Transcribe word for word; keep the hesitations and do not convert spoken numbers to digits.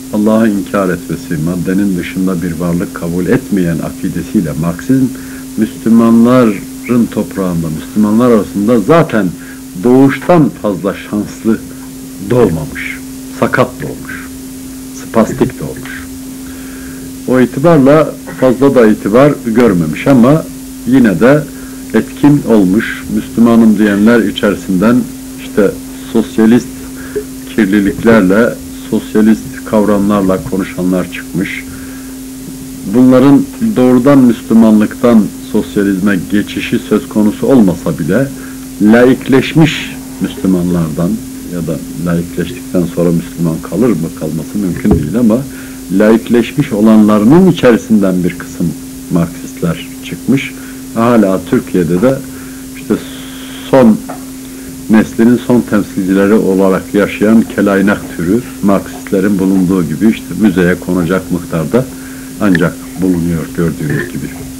Allah'ı inkar etmesi, maddenin dışında bir varlık kabul etmeyen akidesiyle Marksizm, Müslümanların toprağında, Müslümanlar arasında zaten doğuştan fazla şanslı doğmamış, sakat doğmuş, spastik doğmuş. O itibarla fazla da itibar görmemiş ama yine de etkin olmuş. Müslümanım diyenler içerisinden işte sosyalist kirliliklerle, sosyalist kavramlarla konuşanlar çıkmış. Bunların doğrudan Müslümanlıktan sosyalizme geçişi söz konusu olmasa bile laikleşmiş Müslümanlardan ya da laikleştikten sonra Müslüman kalır mı kalması mümkün değil ama laikleşmiş olanlarının içerisinden bir kısım Marksistler çıkmış. Hala Türkiye'de de işte son neslinin son temsilcileri olarak yaşayan kelaynak türü Marksistlerin bulunduğu gibi işte müzeye konacak miktarda ancak bulunuyor gördüğünüz gibi.